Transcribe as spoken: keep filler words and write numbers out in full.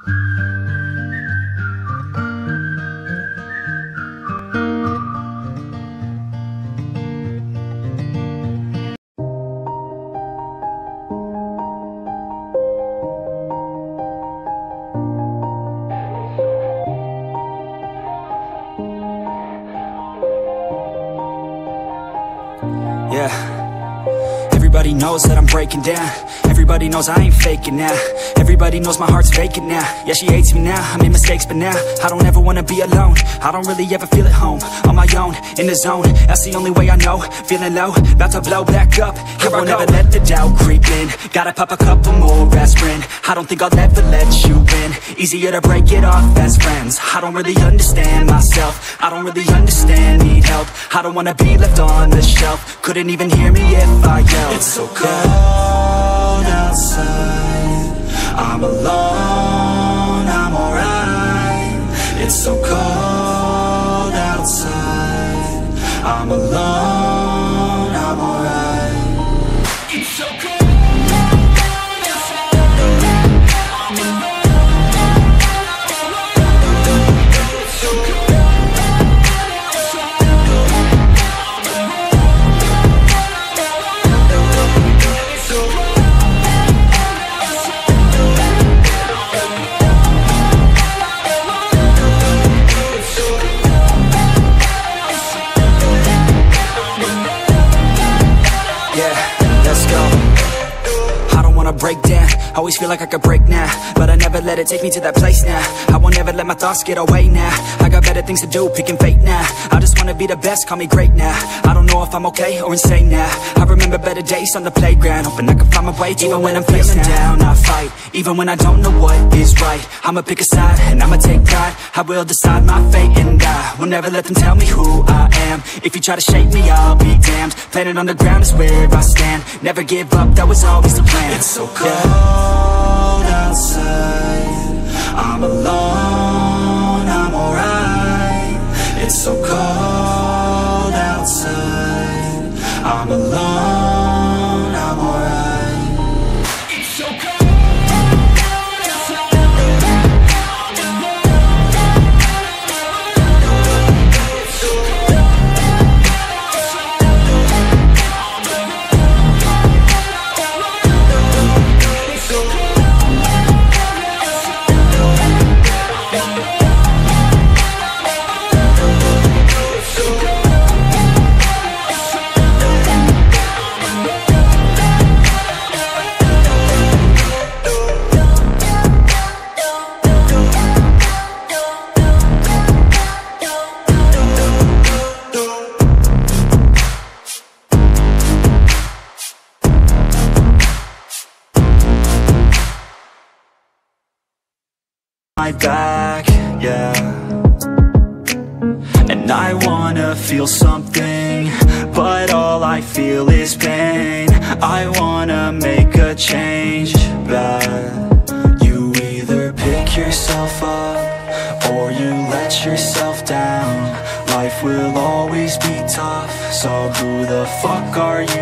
Yeah, everybody knows that I'm breaking down. Everybody knows I ain't faking now. Everybody knows my heart's vacant now. Yeah, she hates me now, I made mistakes but now I don't ever wanna be alone. I don't really ever feel at home. On my own, in the zone, that's the only way I know. Feeling low, about to blow back up. Here I never let the doubt creep in. Gotta pop a couple more aspirin. I don't think I'll ever let you in. Easier to break it off as friends. I don't really understand myself. I don't really understand, need help. I don't wanna be left on the shelf. Couldn't even hear me if I yelled. It's so cold outside, I'm alone, I'm alright. It's so cold outside, I'm alone, I'm alright. It's so cold. Break down, always feel like I could break now, but I never let it take me to that place now. I won't ever let my thoughts get away now. I got better things to do, picking fate now. I just wanna be the best, call me great now. I don't know if I'm okay or insane now. I remember better days on the playground, hoping I can find my way. Even when I'm feeling down, I fight. Even when I don't know what is right, I'ma pick a side and I'ma take pride. I will decide my fate and I will never let them tell me who I am. If you try to shape me, I'll be damned. Planet on the ground is where I stand. Never give up, that was always the plan. It's so cold outside, I'm alone, I'm alright. It's so cold outside, I'm alone, I'm alright. It's so cold. My back, yeah, and I wanna feel something, but all I feel is pain. I wanna make a change, but you either pick yourself up or you let yourself down. Life will always be tough, so who the fuck are you